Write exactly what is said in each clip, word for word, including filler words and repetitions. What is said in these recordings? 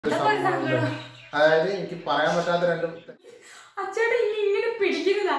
അതായത് എനിക്ക് പറയാൻ പറ്റാത്ത രണ്ടും അച്ഛാടെ ഇങ്ങനെ പിടിക്കുന്നതാ.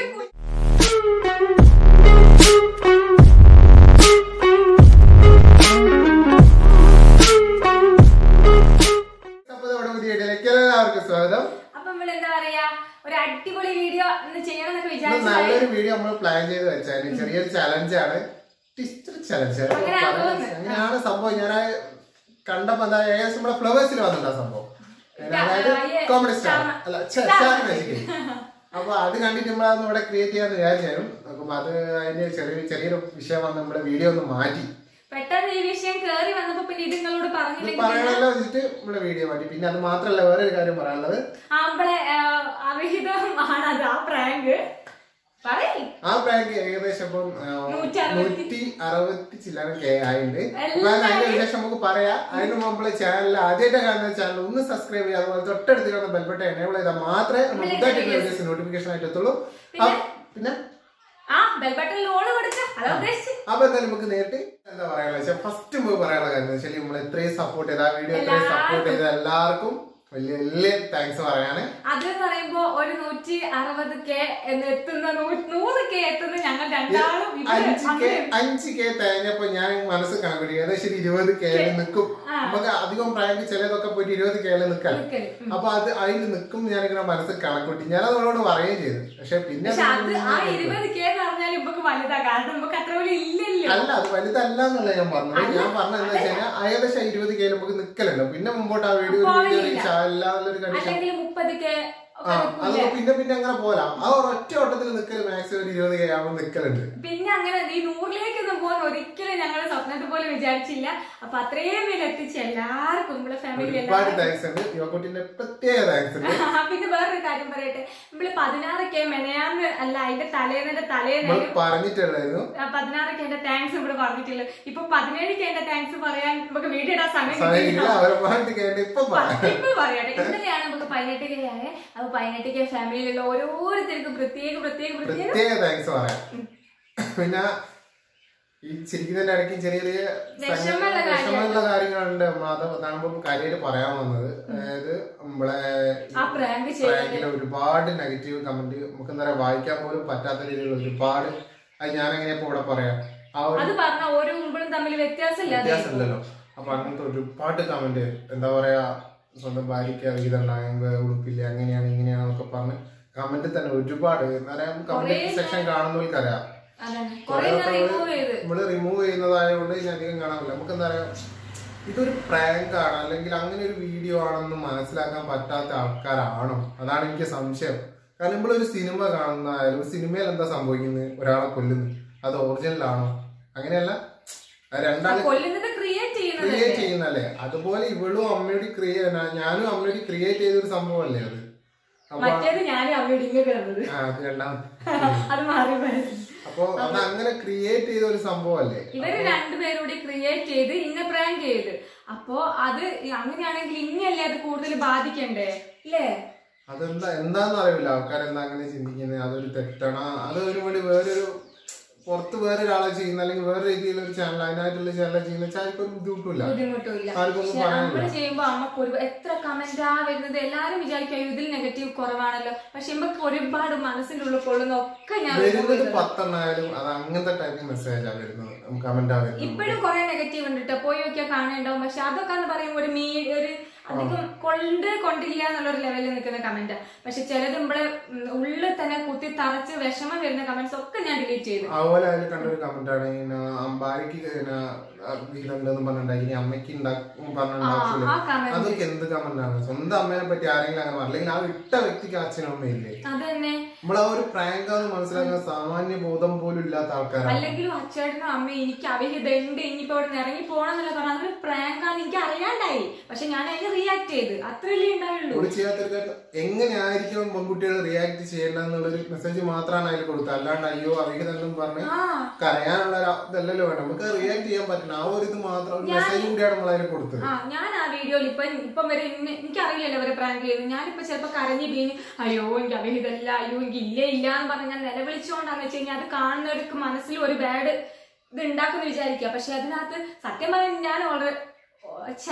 എല്ലാവർക്കും സ്വാഗതം. അപ്പൊ നമ്മൾ എന്താ പറയാ, ഒരു അടിപൊളി വീഡിയോ ചെയ്യണമെന്നൊക്കെ വിചാരിച്ചു. നല്ലൊരു വീഡിയോ നമ്മൾ പ്ലാൻ ചെയ്ത് വെച്ചാൽ ചെറിയൊരു ചലഞ്ചാണ്, ചലഞ്ച്. അങ്ങനെയാണ് സംഭവം. ഞാൻ കണ്ടപ്പോ എന്താ ഏകദേശം നമ്മുടെ ഫ്ലവേഴ്സിൽ വന്നിട്ടാ സംഭവം. അതായത് കോമഡി സ്റ്റാർ അല്ല സ്റ്റാർ മാജിക്. അപ്പൊ അത് കണ്ടിട്ട് നമ്മളതൊന്നും ഇവിടെ ക്രിയേറ്റ് ചെയ്യാന്ന് വിചാരിച്ചാലും നോക്കുമ്പോ അത് അതിന്റെ ചെറിയ ചെറിയൊരു വിഷയം വന്ന് നമ്മുടെ വീഡിയോ ഒന്ന് മാറ്റി. പെട്ടെന്ന് ഈ വിഷയം കേറി വന്നപ്പോ പിന്നെ ഇത് നിങ്ങളോട് പറയണല്ലോ വെച്ചിട്ട് നമ്മുടെ വീഡിയോ മാറ്റി. പിന്നെ അത് മാത്രല്ല വേറൊരു കാര്യം പറയാനുള്ളത്, നമ്മളെ അവിഹിതമാണത് ആ പ്രാങ്ക്. ആ പ്രാങ്ക് ഏകദേശം ഇപ്പം നൂറ്റി അറുപത്തി ചില്ലാൻ കെ ആയിണ്ട്. അപ്പൊ അതിന്റെ വിശേഷം നമുക്ക് പറയാം. അതിന് നമ്മളെ ചാനൽ ആദ്യമായിട്ട് കാണുന്ന ചാനൽ ഒന്ന് സബ്സ്ക്രൈബ് ചെയ്യുക, അതുപോലെ തൊട്ടടുത്ത് കാണുന്ന ബെൽബട്ടൺ എനേബിൾ ചെയ്താൽ മാത്രമേ നമ്മൾ പുതുതായിട്ട് നോട്ടിഫിക്കേഷൻ ആയിട്ട് എത്തുള്ളൂ. പിന്നെ അപ്പൊ എന്തായാലും നമുക്ക് നേരിട്ട് എന്താ പറയാനുള്ള വെച്ചാൽ ഫസ്റ്റ് നമുക്ക് പറയാനുള്ള കാര്യം വെച്ചാൽ നമ്മൾ എത്രയും സപ്പോർട്ട് ചെയ്ത ആ വീഡിയോ എത്രയും സപ്പോർട്ട് ചെയ്ത എല്ലാവർക്കും വലിയ വലിയ താങ്ക്സ് പറയാണ്. അത് പറയുമ്പോ ഒരു നൂറ്റി അറുപത് കെ എത്തുന്ന നൂറ് കെ എത്തുന്ന ഞങ്ങൾ രണ്ടാളും അഞ്ച് കെ തേഞ്ഞപ്പോ ഞാൻ മനസ്സ് കണക്കൂട്ടി ഏകദേശം ഇരുപത് കെ നിൽക്കും. നമുക്ക് അധികം പ്രായം ചിലതൊക്കെ പോയിട്ട് ഇരുപത് കെ നിൽക്കാം. അപ്പൊ അത് അതിൽ നിൽക്കും ഞാനിങ്ങനെ മനസ്സ് കണക്കൂട്ടി. ഞാൻ അതോട് പറയുകയും ചെയ്തു. പക്ഷെ പിന്നെ അല്ല അത് വലുതല്ല എന്നുള്ള ഞാൻ പറഞ്ഞത്. ഞാൻ പറഞ്ഞത് എന്താ വെച്ച് കഴിഞ്ഞാൽ ഏകദേശം ഇരുപത് കെ നമുക്ക് നിൽക്കലല്ലോ. പിന്നെ മുമ്പോട്ട് ആ വീഡിയോ എല്ലാവരും കണ്ടീഷൻ അത് പിന്നെ പിന്നെ അങ്ങനെ പോലാം. ആ ഒറ്റ ഓട്ടത്തിൽ നിൽക്കല് മാക്സിമം ഒരു ഇരുപത് കെ ആവുമ്പോൾ നിൽക്കലുണ്ട്. പിന്നെ അങ്ങനെ ഈ നൂറിലേക്കൊന്നും പോകാൻ ഒരിക്കലും ഞങ്ങൾ സ്വപ്നത്തിൽ പോലും വിചാരിച്ചില്ല. അപ്പൊ അത്രയും പേര് എത്തിച്ച എല്ലാവർക്കും നമ്മുടെ ഫാമിലി ഒരുപാട് താങ്ക്സ് ഉണ്ട്. യുവക്കുട്ടിന്റെ പ്രത്യേക താങ്ക്സ് ഉണ്ട്. പിന്നെ വേറൊരു കാര്യം പറയട്ടെ, നമ്മള് പതിനാറ് കെ മെനയാന്ന് അല്ല അതിന്റെ തലേന്നെ തലേന്ന് പറഞ്ഞിട്ടുണ്ടായിരുന്നു. പതിനാറ് കെന്റെ താങ്ക്സ് ഇവിടെ പറഞ്ഞിട്ടുള്ളൂ. ഇപ്പൊ പതിനേഴ് കെന്റെ താങ്ക്സ് പറയാൻ നമുക്ക് വീഡിയോ ഇടാൻ സമയം ഇപ്പൊ പറയട്ടെ. ഇന്നലെയാണ് നമുക്ക് പതിനെട്ട് കെ ആയ. അപ്പൊ പതിനെട്ട് കെ ഫാമിലിയിലുള്ള ഓരോരുത്തർക്കും പ്രത്യേക പ്രത്യേക പ്രത്യേക താങ്ക്സ് പറയാം. പിന്നെ ഈ ചിരിക്കുന്നതിന്റെ ഇടയ്ക്ക് ചെറിയ ചെറിയ വിഷമമുള്ള കാര്യങ്ങളുണ്ട്. അതാണ് കാര്യമായിട്ട് പറയാൻ വന്നത്. അതായത് നമ്മളെ പ്രാങ്കിലെ ഒരുപാട് നെഗറ്റീവ് കമന്റ് നമുക്ക് എന്താ പറയാ വായിക്കാൻ പോലും പറ്റാത്ത രീതിയിലുള്ള ഒരുപാട്. അത് ഞാനെങ്ങനെ ഇപ്പൊ ഇവിടെ പറയാം, വ്യത്യാസമില്ലല്ലോ. അപ്പൊ അങ്ങനത്തെ ഒരുപാട് കമന്റ് എന്താ പറയാ, സ്വന്തം ഭാര്യയ്ക്ക് അവിഹിതമുണ്ടാകുമ്പോ ഉടുപ്പില്ല അങ്ങനെയാണ് ഇങ്ങനെയാണെന്നൊക്കെ പറഞ്ഞ് കമന്റ് തന്നെ ഒരുപാട്. എന്നാലും കമന്റ് സെക്ഷൻ കാണുന്നവർക്കറിയാം നമ്മള് റിമൂവ് ചെയ്യുന്നതായതുകൊണ്ട് ഞാൻ അധികം കാണാറില്ല. നമുക്ക് എന്താ പറയാ, ഇതൊരു പ്രാങ്ക് ആണ് അല്ലെങ്കിൽ അങ്ങനെ ഒരു വീഡിയോ ആണെന്ന് മനസ്സിലാക്കാൻ പറ്റാത്ത ആൾക്കാരാണോ? അതാണ് എനിക്ക് സംശയം. കാരണം നമ്മളൊരു സിനിമ കാണുന്നതായാലും സിനിമയിൽ എന്താ സംഭവിക്കുന്നത്, ഒരാളെ കൊല്ലുന്നു, അത് ഒറിജിനൽ ആണോ? അങ്ങനെയല്ല, രണ്ടാള് ക്രിയേറ്റ് ചെയ്യുന്നല്ലേ. അതുപോലെ ഇവളും അമ്മയോട് ക്രിയേറ്റ് ഞാനും അമ്മയോട് ക്രിയേറ്റ് ചെയ്തൊരു സംഭവമല്ലേ അത്. അപ്പൊ അത് അങ്ങനെ ക്രിയേറ്റ് ചെയ്ത ഒരു സംഭവമല്ലേ. ഇവര് രണ്ടുപേരോട് ക്രിയേറ്റ് ചെയ്ത് ഇന്ന പ്രാങ്ക് ചെയ്ത്. അപ്പൊ അത് അങ്ങനെയാണെങ്കിൽ ഇനിയല്ലേ അത് കൂടുതൽ ബാധിക്കണ്ടേ അല്ലേ? അതെന്താ എന്താന്ന് അറിയില്ല ആൾക്കാരെന്താ അങ്ങനെ ചിന്തിക്കുന്നത്. അതൊരു തെറ്റാണ്. അത് ഒരു വേണ്ടി വേറൊരു പുറത്ത് വേറൊരാളെ ചെയ്യുന്ന അല്ലെങ്കിൽ വേറെ രീതിയിലുള്ള ഒരു ചാനൽ അതിനായിട്ടുള്ള ചാനൽ ചെയ്യുന്ന വെച്ചാൽ ആർക്കും ബുദ്ധിമുട്ടില്ല. നമ്മള് ചെയ്യുമ്പോ അമ്മക്ക് ഒരു എത്ര കമന്റാ വരുന്നത്. എല്ലാരും വിചാരിക്കും ഇതിൽ നെഗറ്റീവ് കുറവാണല്ലോ. പക്ഷെ നമുക്ക് ഒരുപാട് മനസ്സിന്റെ ഉള്ളിൽ കൊള്ളുന്ന ഒക്കെ ഞാൻ വരുന്നത് പത്തെണ്ണായാലും അത് അങ്ങനത്തെ ടൈപ്പ് മെസ്സേജാ വരുന്നത്, കമന്റാ വരുന്നത്. ഇപ്പോഴും കുറെ നെഗറ്റീവ് ഉണ്ട് കേട്ടോ, പോയി നോക്കിയാൽ കാണുന്നുണ്ടാവും. പക്ഷെ അതൊക്കെ എന്ന് പറയുമ്പോൾ ഒരു മീ ഒരു അധികം കൊണ്ട് കൊണ്ടില്ല എന്നുള്ളൊരു ലെവലിൽ നിൽക്കുന്ന കമന്റ്. പക്ഷെ ചിലത് നമ്മളെ ഉള്ളിൽ തന്നെ കുത്തി തറച്ച് വിഷമം വരുന്ന കമന്റ്സ് ഒക്കെ ഞാൻ ഡിലീറ്റ് ചെയ്തു. അതുപോലെ അതിൽ കണ്ടൊരു കമന്റ് ആണ് അമ്പാരിക്ക് വീടുണ്ടെന്ന് പറഞ്ഞിട്ടുണ്ടായി, അമ്മയ്ക്ക് പറഞ്ഞിട്ടുണ്ടാവില്ല. അതൊക്കെ എന്ത് കമന്റ് ആണ്? സ്വന്തം അമ്മേനെ പറ്റി ആരെങ്കിലും അങ്ങനെ പറഞ്ഞു, അല്ലെങ്കിൽ ആ ഇട്ട വ്യക്തിക്ക് അച്ഛനും അമ്മയില്ലേ? അതന്നെ നമ്മളാ ഒരു പ്രാങ്കാന്ന് മനസ്സിലാക്കുന്ന സാമാന്യ ബോധം പോലും ഇല്ലാത്ത ആൾക്കാരാണ്. അല്ലെങ്കിലും അച്ഛനും അമ്മ എനിക്ക് അവിഹിതണ്ട് ഇനിയിപ്പോ അവിടെ നിന്ന് ഇറങ്ങി പോണെന്നുള്ള പറഞ്ഞാൽ അതൊരു പ്രാങ്കാന്ന് എനിക്ക് അറിയാണ്ടായി. പക്ഷെ ഞാൻ അതിന് റിയാക്ട് ചെയ്ത് അത്രയല്ലേ ഉണ്ടാവുള്ളൂ. ചെയ്യാത്തൊരു കാര്യം എങ്ങനെയായിരിക്കും പെൺകുട്ടികൾ റിയാക്ട് ചെയ്യേണ്ടെന്നുള്ളൊരു മെസ്സേജ് മാത്രമാണ് അതിൽ കൊടുത്തത്. അല്ലാണ്ട് അയ്യോ അവിഹിതം പറഞ്ഞ് കരയാനുള്ള ഇതല്ലല്ലോ വേണം. നമുക്ക് റിയാക്ട് ചെയ്യാൻ പറ്റണം. ആ ഒരു ഇത് മാത്രം മെസ്സേജ് കൂടിയാണ് നമ്മൾ അതിൽ കൊടുത്തത്. ഞാൻ ആ വീഡിയോയിൽ ഇപ്പൊ ഇപ്പം വരെ എനിക്കറിയില്ലല്ലോ അവരെ പ്രാങ്ക് ചെയ്ത്. ഞാനിപ്പോ ചിലപ്പോ കരഞ്ഞു വീഞ്ഞ് അയ്യോ എനിക്ക് അവിഹിതല്ല അയ്യോ എനിക്ക് ഇല്ല ഇല്ല എന്ന് പറഞ്ഞ് ഞാൻ നിലവിളിച്ചോണ്ടാന്ന് വെച്ച് കഴിഞ്ഞാൽ അത് കാണുന്നവർക്ക് മനസ്സിൽ ഒരു ബാഡ് ഇത് ഉണ്ടാക്കുന്ന വിചാരിക്കുക. പക്ഷെ അതിനകത്ത് സത്യം പറയാൻ ഞാൻ ഓൾറെഡി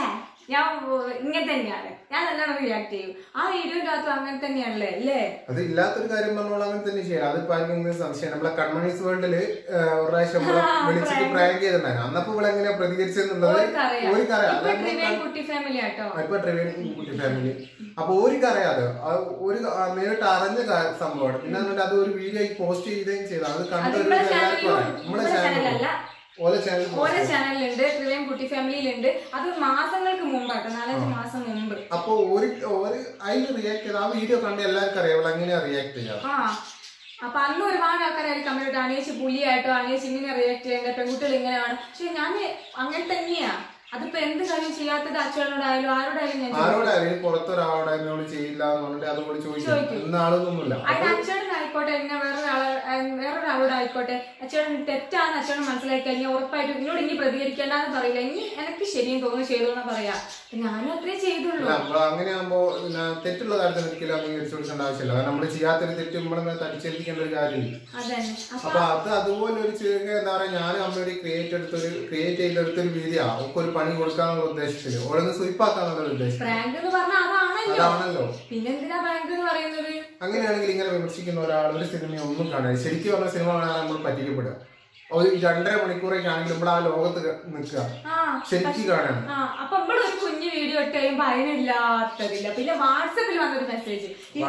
ഞാൻ ഇങ്ങനെ തന്നെയാണ്, ഞാൻ നല്ലോണം റിയാക്ട് ചെയ്യും. ആ വീഡിയോന്റെ അകത്തും അങ്ങനെ തന്നെയാണല്ലേ അല്ലേ? അത് ഇല്ലാത്തൊരു കാര്യം പറഞ്ഞോളൂ, അങ്ങനെ തന്നെ ചെയ്യാം. അതിപ്പോ ആർക്കെങ്കിലും സംശയം, നമ്മളെ കൺമണീസ് വേൾഡില് ഒരു പ്രാവശ്യം വിളിച്ചിട്ട് പ്രാങ്ക് ചെയ്തിട്ടുണ്ടായിരുന്നു. അന്നപ്പോ ഇവിടെ എങ്ങനെയാ പ്രതികരിച്ചെന്നുള്ളത് ഓർക്കറിയാം. കുട്ടി ഫാമിലി ആട്ടോ, ഇപ്പൊ ട്രിവേൻ കുട്ടി ഫാമിലി. അപ്പൊ ഓർക്ക് അറിയാതെ ഒരു നേരിട്ട് അറിഞ്ഞ സംഭവമാണ്. പിന്നെ എന്നിട്ട് അത് ഒരു വീഡിയോ പോസ്റ്റ് ചെയ്യുകയും ചെയ്തു. അത് കണ്ടു നമ്മളെ ചാനൽ ഓരോ ചാനലുണ്ട്, ട്രിവേൻ കുട്ടി ഫാമിലിയിലുണ്ട്. അത് മാസങ്ങൾക്ക് മുമ്പാട്ടോ, നാലഞ്ച് മാസം മുമ്പ്. അപ്പൊ ഒരു അതിന് റിയാക്ട് ചെയ്ത് ആ വീഡിയോ കണ്ട് എല്ലാവർക്കും അറിയാം എങ്ങനെയാ റിയാക്ട് ചെയ്യാം. ആ അപ്പൊ അന്ന് ഒരുപാട് ആൾക്കാർ കമന്റ് അനേഷ് പുലിയായിട്ടോ, അനേഷ് ഇങ്ങനെ റിയാക്ട് ചെയ്യേണ്ട, പെൺകുട്ടികൾ ഇങ്ങനെയാണ്. പക്ഷെ ഞാൻ അങ്ങനെ തന്നെയാ. അതിപ്പോ എന്ത് കാര്യം ചെയ്യാത്തത് അച്ഛനോടായാലും ആരോടായാലും ഞാൻ ആരോടായാലും പുറത്തൊരാളോട് ചെയ്യില്ല എന്നുണ്ടെങ്കിൽ അതുകൊണ്ട് ചോദിക്കും. അതിന് അച്ഛനായിക്കോട്ടെ, എന്നെ വേറൊരാളെ വേറൊരാളോടായിക്കോട്ടെ, അച്ഛൻ തെറ്റാന്ന് അച്ഛൻ മനസ്സിലാക്കി കഴിഞ്ഞാൽ ഉറപ്പായിട്ടും എന്നോട് ഇനി പ്രതികരിക്കേണ്ടെന്ന് പറയില്ല. ഇനി എനിക്ക് ശരിയും തോന്നുന്നു ചെയ്തോന്ന് പറയാ. ഞാനും അത്രേ ചെയ്തുള്ളൂ. അങ്ങനെയാകുമ്പോ തെറ്റുള്ള കാര്യത്തിൽ ഒരിക്കലും അംഗീകരിച്ചു കൊടുക്കേണ്ട ആവശ്യമില്ല. കാരണം നമ്മള് ചെയ്യാത്തൊരു തെറ്റ് നമ്മളെ തടിച്ചേൽപ്പിക്കേണ്ട ഒരു കാര്യമില്ല. അപ്പൊ അത് അതുപോലെ ഒരു ചെറിയ എന്താ പറയാ, ഞാനും അമ്മയോട് ക്രിയേറ്റ് എടുത്തൊരു ക്രിയേറ്റ് ചെയ്തെടുത്തൊരു വീഡിയോ ഒക്കെ ഒരു പണി കൊടുക്കാന്നുള്ള ഉദ്ദേശത്തില് ഓരോന്ന് സ്വീപ്പാക്കാന്നുള്ള ഉദ്ദേശം അതാണല്ലോ. പിന്നെന്തിനാ പ്രാങ്ക് എന്ന് പറയുന്നത്? അങ്ങനെയാണെങ്കിൽ ഇങ്ങനെ വിമർശിക്കുന്ന ഒരാൾ ഒരു സിനിമ ഒന്നും കാണാൻ, ശരിക്കും പറഞ്ഞ സിനിമ കാണാൻ നമ്മൾ പറ്റിക്കപ്പെടുക. ഒരു രണ്ടര മണിക്കൂറൊക്കെ ആണെങ്കിൽ നമ്മൾ ആ ലോകത്ത് നിൽക്കുക, ശരിക്കും കാണാൻ. അപ്പൊ ഇവിടെ ഒരു കുഞ്ഞു വീഡിയോ ഇട്ട് കഴിയുമ്പോ അതിനില്ലാത്തതില്ല. പിന്നെ വാട്സാപ്പിൽ വന്നൊരു മെസ്സേജ്,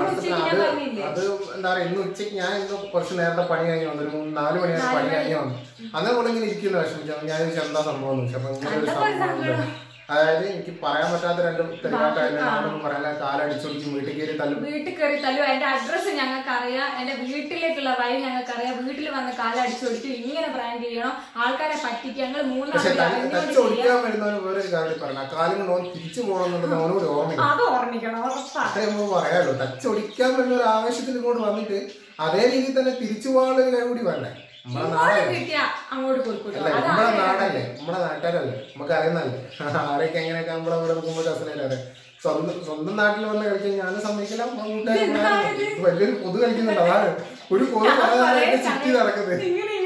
അത് എന്താ പറയാ, ഇന്ന് ഉച്ചയ്ക്ക് ഞാൻ ഇന്ന് കുറച്ച് നേരത്തെ പണി കഴിഞ്ഞ് വന്നു, ഒരു മൂന്ന് നാല് മണിയാണ് പണി കഴിഞ്ഞ് വന്നു. അന്നേരം ഇങ്ങനെ ഇരിക്കുന്ന വിഷമിച്ചു. ഞാൻ എന്താ സംഭവം എന്ന് വെച്ചാൽ അപ്പൊ ഇങ്ങനെ ഒരു സംഭവം, അതായത് എനിക്ക് പറയാൻ പറ്റാത്ത രണ്ട് തെരുവാക്കാരും പറയാൻ കാലടിച്ചൊടിക്കും, വീട്ടിൽ കയറി തല്ലും വീട്ടിൽ കയറി തല്ലും. എന്റെ അഡ്രസ്സ് ഞങ്ങൾക്ക് അറിയാം, എന്റെ വീട്ടിലേക്കുള്ള വഴി ഞങ്ങൾക്ക് അറിയാം. വീട്ടിൽ വന്ന് കാലടിച്ചൊടിക്കും, ഇങ്ങനെ പ്രാങ്ക് ചെയ്യണം, ആൾക്കാരെ പറ്റിക്കുക. ഞങ്ങൾ മൂന്നാളിക്കാൻ വരുന്നവന് വേറൊരു കാര്യം പറഞ്ഞ കാലം കൊണ്ട് ഓൻ തിരിച്ചു പോകണമെന്നുള്ളത് അവനോട് ഓർമ്മിക്കണം. അത് ഓർമ്മിക്കണം, അത്രയും നമുക്ക് പറയാമല്ലോ. ടച്ച് ഒടിക്കാൻ വരുന്ന ഒരു ആവേശത്തിൽ ഇങ്ങോട്ട് വന്നിട്ട് അതേ രീതിയിൽ തന്നെ തിരിച്ചു പോകാനുള്ള ഒരു കാര്യം കൂടി വേണ്ടേ? നമ്മളെ നാടല്ലേ, നമ്മളെ നാടല്ലേ, നമ്മളെ നാട്ടുകാരല്ലേ, നമുക്ക് അറിയുന്നല്ലേ ആരൊക്കെ എങ്ങനെയൊക്കെ നമ്മളെ ഇവിടെ നോക്കുമ്പോൾ രസനല്ലേ. സ്വന്തം സ്വന്തം നാട്ടിൽ വന്ന് കളിക്കാൻ ഞാനും സമ്മതിക്കില്ല. കൂട്ടുകാർ വലിയൊരു പൊതു കളിക്കുന്നുണ്ട്, അതാണ് ഒരു പൊതു പല നാളായിട്ട് ചുറ്റി നടക്കുന്നത്.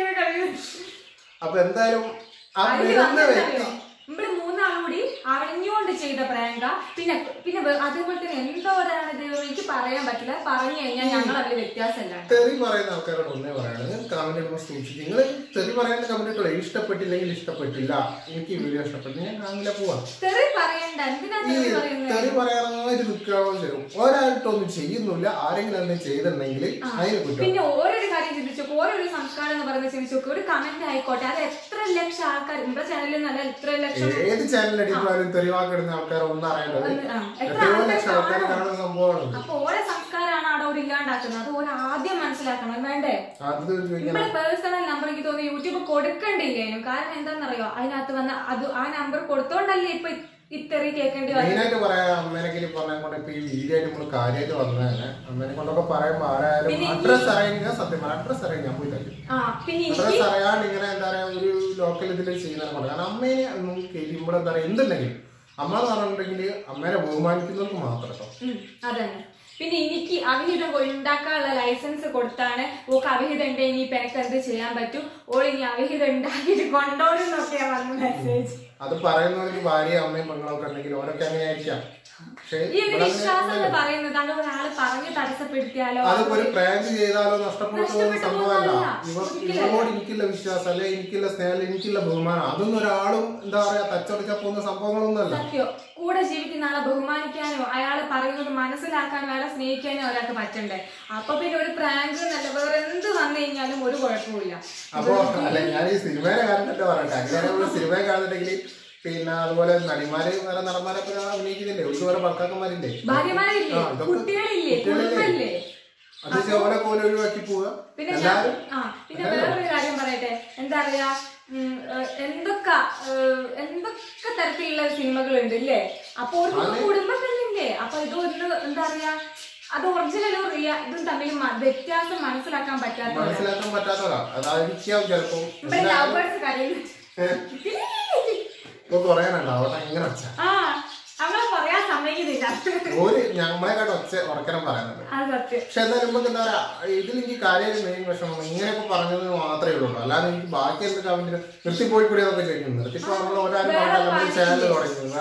അപ്പൊ എന്തായാലും ആ വരുന്ന വ്യക്തി മൂന്നാളുകൂടി അറിഞ്ഞുകൊണ്ട് ചെയ്ത പ്രാങ്ക. പിന്നെ പിന്നെ അതേപോലെ തന്നെ എന്തോരാണിത് എനിക്ക് പറയാൻ പറ്റില്ല. പറഞ്ഞു കഴിഞ്ഞാൽ ഞങ്ങൾ അതിൽ വ്യത്യാസമല്ല. തെറി പറയുന്ന ആൾക്കാരോട് ഒന്നേ പറയാണ്, കമന്റ് ഇടുമ്പോൾ സൂക്ഷിച്ചു. നിങ്ങൾ തെറി പറയാനുള്ള കമന്റ് ഇട്ടോ, ഇഷ്ടപ്പെട്ടില്ലെങ്കിൽ ഇഷ്ടപ്പെട്ടില്ല, എനിക്ക് ഈ വീഡിയോ ഇഷ്ടപ്പെട്ടു, ഞാൻ കാണില്ല പോവാം. തെറി പറയണ്ട, തെറി പറയാനായിട്ട് നിൽക്കാവോ തരും. ഒരാളായിട്ടൊന്നും ചെയ്യുന്നില്ല, ആരെങ്കിലും തന്നെ ചെയ്തിട്ടുണ്ടെങ്കിൽ അതിന് കുറ്റം. പിന്നെ ഓരോരു കാര്യം ചിന്തിച്ചു, ഓരോരു സംസ്കാരം എന്ന് പറയുന്നത് ചിന്തിച്ചു നോക്കി. ഒരു കമന്റ് ആയിക്കോട്ടെ, അത് എത്ര ലക്ഷം ആൾക്കാർ നമ്മുടെ ചാനലിൽ നല്ല എത്ര ലക്ഷം ഏത് ചാനലടിക്കാനും തെരുവാക്കിടുന്ന ആൾക്കാരെ ഒന്നും അറിയേണ്ടത് എത്രയോ ലക്ഷം ആൾക്കാർ കാണുന്ന സംഭവമാണ്. അപ്പൊ ഓരോ സംസ്കാരമാണ് അവിടെ ഒരു ഇല്ലാണ്ടാക്കുന്നത്. അത് ഓരോ ആദ്യം മനസ്സിലാക്കണം, വേണ്ടേ? നമ്മുടെ പേഴ്സണൽ നമ്പർ എനിക്ക് തോന്നുന്നു യൂട്യൂബ് കൊടുക്കണ്ടില്ലേനും. കാരണം എന്താണെന്നറിയോ, അതിനകത്ത് വന്ന അത് ആ നമ്പർ കൊടുത്തോണ്ടല്ലേ ഇപ്പൊ ഇത്തറി കേൾക്കേണ്ടി വരും. മെയിനായിട്ട് പറയാം, അമ്മേനെങ്കിലും പറഞ്ഞ കൊണ്ട് ഇപ്പൊ ഈ വീഡിയോ ആയിട്ട് നമ്മള് കാര്യമായിട്ട് വന്നത് തന്നെ അമ്മേനെ കൊണ്ടൊക്കെ പറയുമ്പോ ആരായാലും അഡ്രസ് അറിയാൻ സത്യം അഡ്രസ് അറിയാൻ ഞാൻ പോയി തരും. അഡ്രസ് അറിയാണ്ട് ഇങ്ങനെ എന്താ പറയാ ഒരു ലോക്കൽ ഇതിൽ ചെയ്യുന്നതിനെ കൊണ്ട്. കാരണം അമ്മേനെ ഒന്നും കേൾക്കുമ്പോൾ എന്താ പറയാ എന്തുണ്ടെങ്കിലും അമ്മ എന്ന് പറഞ്ഞിട്ടുണ്ടെങ്കിൽ അമ്മേനെ ബഹുമാനിക്കുന്നവർക്ക് മാത്രം കേട്ടോ. അതന്നെ. പിന്നെ എനിക്ക് അവിഹിതം ഉണ്ടാക്കാനുള്ള ലൈസൻസ് കൊടുത്താണ് ഓക്ക് അവിഹിതം ഉണ്ട്, ഇനിയിപ്പൊ എനിക്ക് എന്ത് ചെയ്യാൻ പറ്റും, ഓൾ ഇനി അവിഹിതം ഉണ്ടാക്കിയിട്ട് കൊണ്ടോടുന്നൊക്കെയാ വന്ന മെസ്സേജ്. അത് പറയുന്നവർക്ക് ഭാര്യ അമ്മയും പെങ്ങളൊക്കെ ഉണ്ടെങ്കിൽ ഓരൊക്കെ അങ്ങനെ ആയിരിക്കാം. ഈ ഒരു വിശ്വാസം എന്ന് പറയുന്നത് അത് ഒരാള് പറഞ്ഞ് തടസ്സപ്പെടുത്തിയാലോ അതിപ്പോ ഒരു പ്രാങ്ക് ചെയ്താലോ നഷ്ടപ്പെടുന്ന സംഭവമല്ല. ഇവരോട് എനിക്കുള്ള വിശ്വാസം അല്ലെ, എനിക്കുള്ള സ്നേഹം, എനിക്കുള്ള ബഹുമാനം, അതൊന്നും ഒരാളും എന്താ പറയാ തച്ചൊടിച്ചാൽ പോകുന്ന സംഭവങ്ങളൊന്നുമല്ല. സത്യോ, കൂടെ ജീവിക്കുന്ന ആളെ ബഹുമാനിക്കാനോ അയാള് പറയുന്നത് മനസ്സിലാക്കാനോ അയാളെ സ്നേഹിക്കാനോ ഒരാൾക്ക് പറ്റണ്ടേ. അപ്പൊ പിന്നെ ഒരു പ്രാങ്ക് എന്നല്ല വേറെ എന്ത് വന്നു കഴിഞ്ഞാലും ഒരു കുഴപ്പമില്ല. അപ്പൊ അല്ല ഞാൻ ഈ സിനിമയെ കാണുന്നിട്ട് പറയട്ടെ, അങ്ങനെ സിനിമയെ കാണുന്നുണ്ടെങ്കിൽ പിന്നെ അതുപോലെ നടിമാര് വേറെ നടന്മാരൊക്കെ അഭിനയിക്കുന്നില്ലേ, ഒരു വേറെ ഭർത്താക്കന്മാരില്ലേ, അത് ചോല പോലെ ഒഴിവാക്കി പോവുക. പിന്നെ പിന്നെ വേറൊരു കാര്യം പറയട്ടെ, എന്താ പറയാ, എന്തൊക്കെ എന്തൊക്കെ തരത്തിലുള്ള സിനിമകളുണ്ട് ഇല്ലേ. അപ്പൊ ഒരു കുടുംബങ്ങളില്ലേ. അപ്പൊ ഇതൊന്ന് എന്താ പറയാ, അത് ഒറിജിനലും റിയ ഇതും തമ്മിൽ വ്യത്യാസം മനസ്സിലാക്കാൻ പറ്റാത്ത മനസ്സിലാക്കാൻ പറ്റാത്തതാ. അതായിരിക്കാം ചിലപ്പോ ലവേഴ്സ് കരയിൽ പറയാനുണ്ടോ അവിടെ എങ്ങനെ ആ അവളെ പറയാൻ സമ്മതിക്കുന്നില്ല. ഒരു ഞമ്മളെക്കാട്ട് ഒച്ച ഉറക്കണം പറയുന്നുണ്ട്. പക്ഷെ എന്തായാലും നമുക്ക് എന്താ പറയാ, ഇതിൽ എനിക്ക് കാര്യമായിട്ട് മെയിൻ വിഷമം ഇങ്ങനെയൊക്കെ പറഞ്ഞത് മാത്രമേ ഉള്ളൂ. അല്ലാതെ എനിക്ക് ബാക്കി എന്ത് കമന്റിന് നിർത്തിപ്പോയി കൂടി എന്നൊക്കെ ചോദിക്കുന്നു. നിർത്തിപ്പോ നമ്മൾ ഒരാരും നമ്മൾ ചാനൽ തുടങ്ങി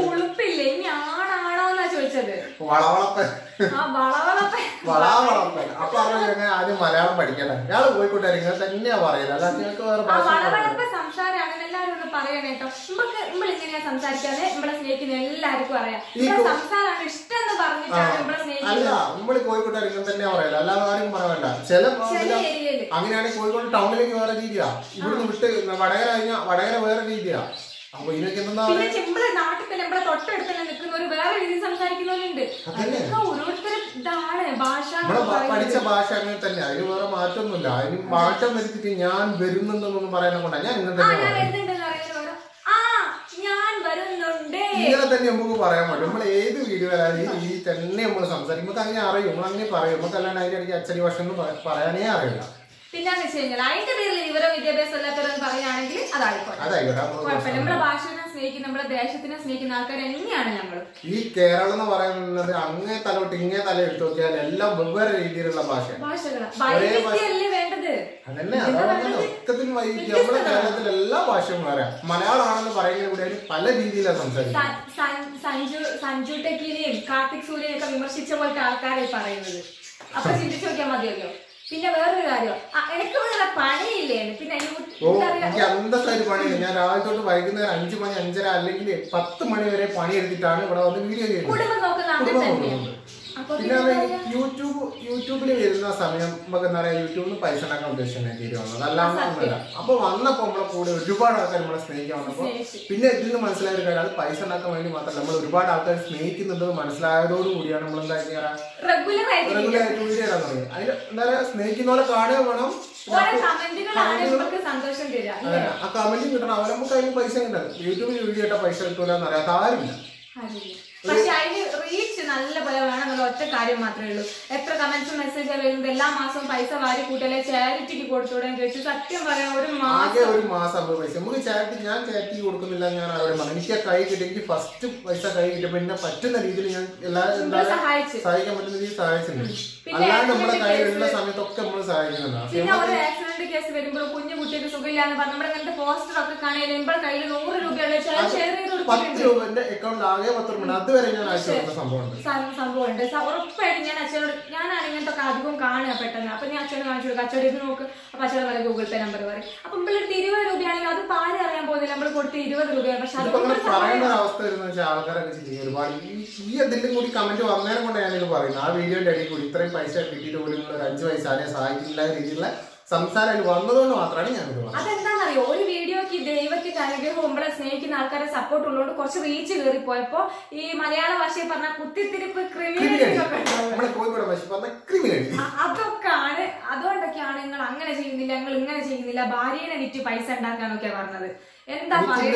വളവളപ്പൻ വളവളപ്പൻ. അപ്പൊ അറിയാം ആദ്യം മലയാളം പഠിക്കട്ടെ. ഇയാള് പോയിക്കോട്ടെ ഇങ്ങനെ തന്നെയാ പറയില്ല. അല്ലാതെ നിങ്ങൾക്ക് വേറെ ഭാഷ സംസാരമാണ് എല്ലാരും ഒന്ന് പറയണേട്ടോ. നമുക്ക് നമ്മൾ ഇങ്ങനെയാ സംസാരിക്കാതെ നമ്മളെ സ്നേഹിക്കുന്ന എല്ലാവർക്കും അറിയാം. സംസാരമാണ് ഇഷ്ടം എന്ന് പറഞ്ഞിട്ടാണ് നമ്മളെ സ്നേഹിക്കുന്നത്. അല്ല നമ്മള് കോഴിക്കോട്ടെ ഇങ്ങനെ തന്നെയാ പറയല്ല, അല്ലാതെ ആരും പറയല്ല. ചില അങ്ങനെയാണെങ്കിൽ കോഴിക്കോട് ടൗണിലേക്ക് വേറെ രീതിയാ, ഇവിടുന്ന് വിട്ട് വടകര കഴിഞ്ഞാൽ വടകര വേറെ രീതിയാ. അപ്പൊ ഇതിനൊക്കെ എന്താ നാട്ടിൽ നമ്മളെ തൊട്ടടുത്ത് നിൽക്കുന്ന ഒരു വേറെ രീതി സംസാരിക്കുന്നവരുണ്ട്. ഓരോരുത്തരും ഇതാണ് ഭാഷ, പഠിച്ച ഭാഷ അങ്ങനെ തന്നെ. അതിന് വേറെ മാറ്റമൊന്നുമില്ല. അതിന് മാറ്റം വരുത്തിട്ട് ഞാൻ വരുന്നുണ്ടെന്നൊന്നും പറയാനെ കൊണ്ടാ ഞാൻ ഇങ്ങനെ തന്നെ ഇങ്ങനെ തന്നെ നമുക്ക് പറയാൻ പറ്റും. നമ്മൾ ഏത് വീഡിയോ ആയാലും ഈ തന്നെ നമ്മൾ സംസാരിക്കും. നമുക്ക് അങ്ങനെ അറിയും, നമ്മൾ അങ്ങനെ പറയും. നമുക്ക് അല്ലാണ്ട് അതിന്റെ ഇടയ്ക്ക് അച്ചടി ഭാഷ ഒന്നും പറയാനേ അറിയില്ല. പിന്നെന്ന് വെച്ച് കഴിഞ്ഞാൽ അതിന്റെ പേരിൽ വിവരം വിദ്യാഭ്യാസം ഇല്ലാത്തവരെന്ന് പറയുകയാണെങ്കിൽ അതായിക്കോട്ടെ, കുഴപ്പമില്ല. നമ്മുടെ ഭാഷയെ സ്നേഹിക്കുന്ന നമ്മുടെ ദേശത്തിനെ സ്നേഹിക്കുന്ന ആൾക്കാർ തന്നെയാണ് നമ്മൾ. ഈ കേരളം എന്ന് പറയുന്നത് അങ്ങേ തലോട്ട് ഇങ്ങേ തല എടുത്തു നോക്കിയാൽ എല്ലാം വെവ്വേറെ രീതിയിലുള്ള ഭാഷ ഭാഷകളല്ലേ വേണ്ടത്. അതന്നെ അതാണ് ഒക്കത്തിന് വൈകിട്ട് നമ്മുടെ കേരളത്തിൽ എല്ലാ ഭാഷയും പറയാം. മലയാളം ആണെന്ന് പറയുന്നത് കൂടി അതിന് പല രീതിയിലാണ് സംസാരിക്കുന്നത്. സഞ്ജു സഞ്ജു ടെക്കിനെയും കാർത്തിക് സൂര്യനെയും ഒക്കെ വിമർശിച്ച പോലത്തെ ആൾക്കാരെ പറയുന്നത്. അപ്പൊ ചിന്തിച്ചു നോക്കിയാൽ മതിയല്ലോ. പിന്നെ വേറൊരു കാര്യം, എനിക്ക് വേറെ പണിയില്ലേ? പിന്നെ എനിക്ക് അന്തസ്സായിട്ട് പണിയില്ല. ഞാൻ രാവിലെ തൊട്ട് വൈകുന്നേരം അഞ്ചു മണി അഞ്ചര അല്ലെങ്കിൽ പത്ത് മണി വരെ പണി എടുത്തിട്ടാണ് ഇവിടെ വന്ന് വീഡിയോ ചെയ്യുന്നത്. കുടുംബം നോക്കുന്നത്. പിന്നെ യൂട്യൂബ് യൂട്യൂബിൽ വരുന്ന സമയം നമുക്ക് എന്താ പറയാ, യൂട്യൂബിൽ പൈസ ഉണ്ടാക്കാൻ ഉദ്ദേശിച്ചാണ് കയറി വന്നത്, അല്ലാണ്ടൊന്നുമില്ല. അപ്പൊ വന്നപ്പോ നമ്മളെ കൂടെ ഒരുപാട് ആൾക്കാർ നമ്മളെ സ്നേഹിക്കാൻ വന്നപ്പോ പിന്നെ ഇതിൽ നിന്ന് മനസ്സിലായ ഒരു കാര്യം, അത് പൈസ ഉണ്ടാക്കാൻ വേണ്ടി മാത്രമല്ല, നമ്മൾ ഒരുപാട് ആൾക്കാർ സ്നേഹിക്കുന്നുണ്ടെന്ന് മനസ്സിലായതോടു കൂടിയാണ് നമ്മൾ എന്താ ചെയ്യാ റെഗുലർ ആയിട്ട് വീഡിയോ ഇടാൻ തുടങ്ങി. അതിന് എന്താ പറയാ, സ്നേഹിക്കുന്ന പോലെ കാണുക വേണം, ആ കമന്റും കിട്ടണം. അവർ നമുക്ക് അതിന് പൈസ കിട്ടുന്നത്. യൂട്യൂബിൽ വീഡിയോ ഇട്ട പൈസ കിട്ടൂല എന്നറിയാത്ത ആരുമില്ല. പക്ഷെ അതിന് റീച്ച് നല്ല പോലെ വേണം എന്നുള്ള ഒറ്റ കാര്യം മാത്രമേ ഉള്ളൂ. എത്ര കമന്റ്സും മെസ്സേജ് വരുന്നത് എല്ലാ മാസവും പൈസ വാരി കൂട്ടല്ലേ ചാരിറ്റിക്ക് കൊടുത്തൂടെ ചോദിച്ചു. സത്യം പറയാം, ഒരു മാസം ഒരു മാസം പൈസ നമുക്ക് ചാരിറ്റി ഞാൻ ചാരിറ്റി കൊടുക്കുന്നില്ല. ഞാൻ അവരെ പറഞ്ഞു എനിക്ക് കൈ കിട്ടി, എനിക്ക് ഫസ്റ്റ് പൈസ കൈ കിട്ടിയപ്പോ എന്നെ പറ്റുന്ന രീതിയിൽ ഞാൻ എല്ലാവരും സഹായിക്കാൻ പറ്റുന്ന രീതിയിൽ സഹായിച്ചിട്ടുണ്ട്. അല്ലാണ്ട് നമ്മളെ കയ്യിലുള്ള സമയത്തൊക്കെ നമ്മൾ സഹായിക്കുന്നുണ്ട്. പിന്നെ ഒരു ആക്സിഡന്റ് കേസ് വരുമ്പോൾ കുഞ്ഞു കുട്ടിക്ക് സുഖമില്ലാന്ന് പറഞ്ഞു നമ്മുടെ അങ്ങനത്തെ പോസ്റ്റർ ഒക്കെ കാണുകയും നമ്മുടെ കയ്യിൽ നൂറ് രൂപയുള്ള ഷെയർ ചെയ്ത് പത്ത് രൂപ എന്റെ അക്കൗണ്ടിൽ ആകെ പത്ത് രൂപ അതുവരെ ഞാൻ അയച്ചു കൊടുത്ത സംഭവമുണ്ട്. സംഭവമുണ്ട് ഉറപ്പായിട്ട്. ഞാൻ അച്ഛനോട് ഞാനാണ് ഇങ്ങനത്തെ ഒക്കെ അധികം കാണുക പെട്ടെന്ന്. അപ്പൊ ഞാൻ അച്ഛനോട് കാണിച്ചു കൊടുക്കും, അച്ഛനോട് ഇത് നോക്ക്. അപ്പൊ അച്ഛനോട് പറയും ഗൂഗിൾ പേ നമ്പർ പറയും. അപ്പൊ നമ്മളെടുത്ത് ഇരുപത് രൂപയാണെങ്കിൽ അത് പാല് അറിയാൻ പോകുന്നില്ല, നമ്മൾ കൊടുത്ത് ഇരുപത് രൂപയാണ്. പക്ഷെ അത് പറയുന്ന ഒരു അവസ്ഥ വരുന്ന വെച്ചാൽ ആൾക്കാരൊക്കെ ചെയ്യും ഒരുപാട്. ഈ എന്തെങ്കിലും കൂടി കമന്റ് വന്നേരം കൊണ്ട് ഞാനിത് പറയുന്നത്. ആ വീഡിയോന്റെ ഇടയിൽ കൂടി ഇത്രയും പൈസ കിട്ടിയിട്ട് പോലും ഒരു അഞ്ചു പൈസ ആരെയും സഹായിക്കില്ല രീതിയിലുള്ള സംസാരം വന്നതുകൊണ്ട് മാത്രമാണ് ഞാൻ ഇത് പറഞ്ഞത്. അതെന്താണെന്നറിയോ, ഒരു വീഡിയോക്ക് ദൈവത്തിന്റെ അനുഗ്രഹം നമ്മളെ സ്നേഹിക്കുന്ന ആൾക്കാരെ സപ്പോർട്ട് ഉള്ളതുകൊണ്ട് കുറച്ച് റീച്ച് കയറി പോയപ്പോ ഈ മലയാള ഭാഷയിൽ പറഞ്ഞ കുത്തിത്തിരിപ്പ് അതൊക്കെയാണ്. അതുകൊണ്ടൊക്കെയാണ് നിങ്ങൾ അങ്ങനെ ചെയ്യുന്നില്ല, നിങ്ങൾ ഇങ്ങനെ ചെയ്യുന്നില്ല, ഭാര്യനെ വിറ്റ് പൈസ ഉണ്ടാക്കാനൊക്കെ പറഞ്ഞത്. എന്താ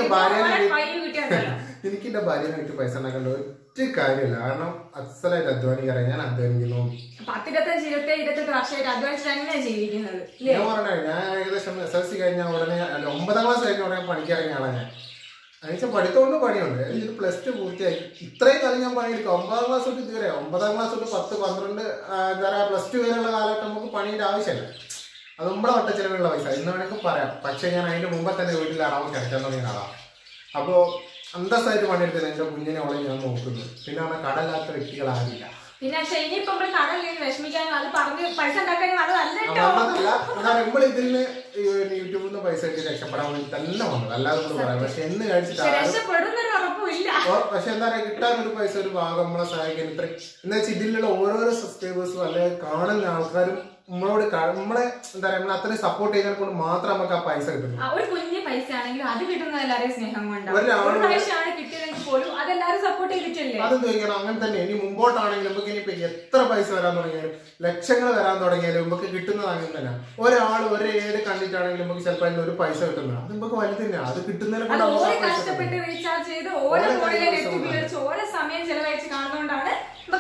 എനിക്ക് എന്റെ ഭാര്യനെ വിറ്റ് പൈസ ഉണ്ടാക്കേണ്ട ഒറ്റ കാര്യമില്ല. കാരണം അസലായിട്ട് അധ്വാനിക്കാറ് ഞാൻ അധ്വാനിക്കുന്നു. പത്തിരുപത്തഞ്ച് ഇരുപത്തി ഇരുപത്തെട്ട് വർഷമായിട്ട് അധ്വാനിച്ച് തന്നെ ജീവിക്കുന്നത്. ഞാൻ പറഞ്ഞേ, ഞാൻ ഏകദേശം എസ് എൽ സി കഴിഞ്ഞ ഉടനെ അല്ല ഒമ്പതാം ക്ലാസ് കഴിഞ്ഞ ഉടനെ പണിക്കിറങ്ങിയ ആളാണ് ഞാൻ. എന്നുവെച്ചാൽ പഠിത്തമുണ്ട്, പണിയുണ്ട്. എനിക്ക് പ്ലസ് ടു പൂർത്തിയായി. ഇത്രയും കാലം ഞാൻ പണിയെടുക്കും. ഒമ്പതാം ക്ലാസ് തൊട്ട് ഇതുവരെ ഒമ്പതാം ക്ലാസ് തൊട്ട് പത്ത് പന്ത്രണ്ട് എന്താ പറയുക പ്ലസ് ടു വരെയുള്ള കാലഘട്ടം നമുക്ക് പണിയുടെ ആവശ്യമില്ല. അത് നമ്മളെ ഒട്ട ചെലവുള്ള പൈസ എന്ന് വേണമെങ്കിൽ പറയാം. പക്ഷെ ഞാൻ അതിന്റെ മുമ്പ് തന്നെ വീട്ടിൽ അളവ് കിടക്കാൻ തുടങ്ങിയ ആളാണ്. അപ്പോൾ അന്തസ്സായിട്ട് പണിയെടുത്തില്ല. എന്റെ കുഞ്ഞിനെ അവളെ ഞാൻ നോക്കുന്നു. പിന്നെ അവനെ കടലാത്ത വ്യക്തികൾ ആരില്ല. പിന്നെ ഇനിയിപ്പോ കടലിൽ വിഷമിക്കാനും അത് പറഞ്ഞ് പൈസ ഉണ്ടാക്കാനും നമ്മൾ ഇതിൽ നിന്ന് യൂട്യൂബിൽ നിന്ന് പൈസ കിട്ടി രക്ഷപ്പെടാൻ വേണ്ടി തന്നെ വന്നത്. അല്ലാതെ നമ്മൾ പറയാം. പക്ഷെ എന്ന് കഴിച്ചിട്ട് പക്ഷെ എന്താ പറയാ, കിട്ടാൻ ഒരു പൈസ ഒരു ഭാഗം നമ്മളെ സഹായിക്കാൻ ഇത്ര എന്താ വെച്ചാൽ ഇതിലുള്ള ഓരോരോ സബ്സ്ക്രൈബേഴ്സും അല്ലെങ്കിൽ കാണുന്ന ആൾക്കാരും നമ്മളോട് നമ്മളെ എന്താ പറയാ നമ്മൾ അത്രയും സപ്പോർട്ട് ചെയ്യുന്നത് കൊണ്ട് മാത്രം നമുക്ക് ആ പൈസ കിട്ടും. ഒരു കുഞ്ഞു പൈസ ആണെങ്കിൽ അത് കിട്ടുന്നത് എല്ലാവരെയും സ്നേഹം കൊണ്ടാണ് കിട്ടിയതെങ്കിൽ പോലും അതെല്ലാവരും സപ്പോർട്ട് ചെയ്തിട്ടില്ലേ. അത് ചോദിക്കണം. അങ്ങനെ തന്നെ ഇനി മുമ്പോട്ടാണെങ്കിൽ നമുക്ക് ഇനിയിപ്പോ എത്ര പൈസ വരാൻ തുടങ്ങിയാലും ലക്ഷങ്ങൾ വരാൻ തുടങ്ങിയാലും നമുക്ക് കിട്ടുന്നത് അങ്ങനെ തന്നെ. ഒരാൾ ഒരു ഏട് കണ്ടിട്ടാണെങ്കിലും നമുക്ക് ചിലപ്പോൾ അതിന് ഒരു പൈസ കിട്ടുന്നത് അത് നമുക്ക് വലുത് തന്നെയാണ്. അത് കിട്ടുന്നതിന് കഷ്ടപ്പെട്ട് റീചാർജ് ചെയ്ത് ഓരോ ഓരോ സമയം ചെലവഴിച്ച് കാണുന്നതുകൊണ്ടാണ് നമുക്ക്